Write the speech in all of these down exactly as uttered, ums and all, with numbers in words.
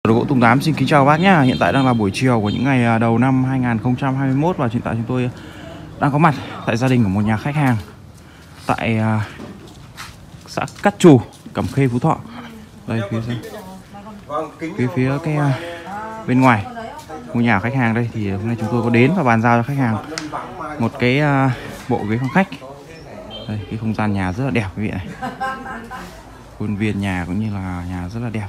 Đồ gỗ Tùng Tám xin kính chào bác nhá. Hiện tại đang là buổi chiều của những ngày đầu năm hai nghìn không trăm hai mươi mốt và hiện tại chúng tôi đang có mặt tại gia đình của một nhà khách hàng tại uh, xã Cát Trù, Cẩm Khê, Phú Thọ. Đây phía phía phía cái uh, bên ngoài ngôi nhà khách hàng đây thì hôm nay chúng tôi có đến và bàn giao cho khách hàng một cái uh, bộ ghế phòng khách. Đây, cái không gian nhà rất là đẹp quý vị này. Khuôn viên nhà cũng như là nhà rất là đẹp.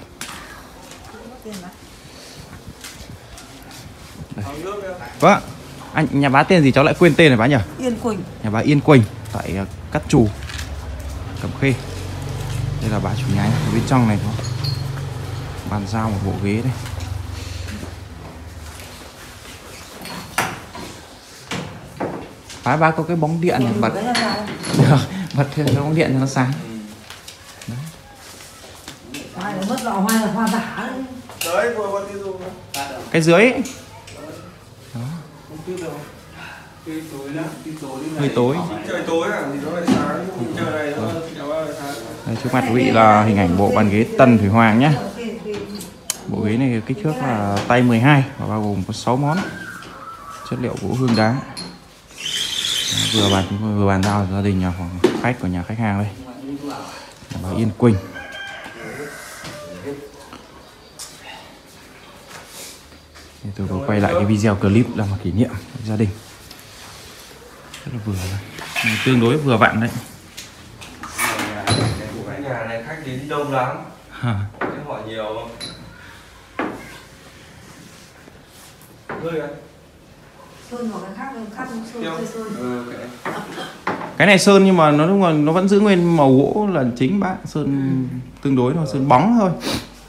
Đây. Vâng, anh nhà bá tên gì cháu lại quên tên này bá nhỉ? Yên Quỳnh. Nhà bá Yên Quỳnh tại uh, Cát Trù, Cẩm Khê. Đây là bá chủ nhà, ở bên trong này có bàn giao một bộ ghế đây. Bá bá có cái bóng điện này bật. Được, bật cái bóng điện cho nó sáng. Đấy. Ai mất lọ hoa là hoa giả đấy. Đấy, vừa qua tiêu dùng. Cái dưới ấy. Đó. Hơi tối. Trời tối à, thì nó lại sáng. Trời này nó lại sáng. Đây, trước mặt quý vị là hình ảnh bộ bàn ghế Tân Thủy Hoàng nhé. Bộ ghế này kích thước là tay mười hai và bao gồm có sáu món. Chất liệu gỗ hương đá. Vừa bàn chúng tôi vừa bàn giao gia đình nhà phòng khách của nhà khách hàng đây. Nhà bà Yên Quỳnh. Thì tôi có quay lại cái video clip làm một kỷ niệm của gia đình. Rất là vừa, tương đối vừa vặn đấy. Cái nhà này khách đến đông lắm. Cái hỏi nhiều không? Rơi à? Sơn vào cái khác, khác sơn, sơn, sơn. Ừ, cái... cái này sơn nhưng mà nó đúng là nó vẫn giữ nguyên màu gỗ là chính bác. Sơn ừ. tương đối thôi, sơn bóng thôi.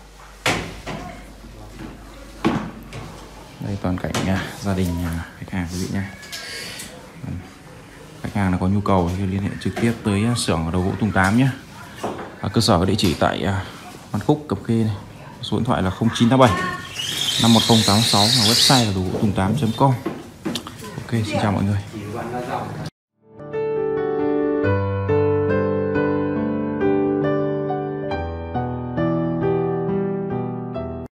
Đây toàn cảnh nhà, gia đình nhà khách hàng quý vị nha. Khách hàng là có nhu cầu thì liên hệ trực tiếp tới xưởng ở Đồ gỗ Tùng Tám nhé. À, cơ sở có địa chỉ tại Văn Khúc, Cẩm Khê này. Số điện thoại là không chín tám bảy năm một không tám sáu và website là đồ gỗ tùng tám chấm com. Ok, xin chào mọi người.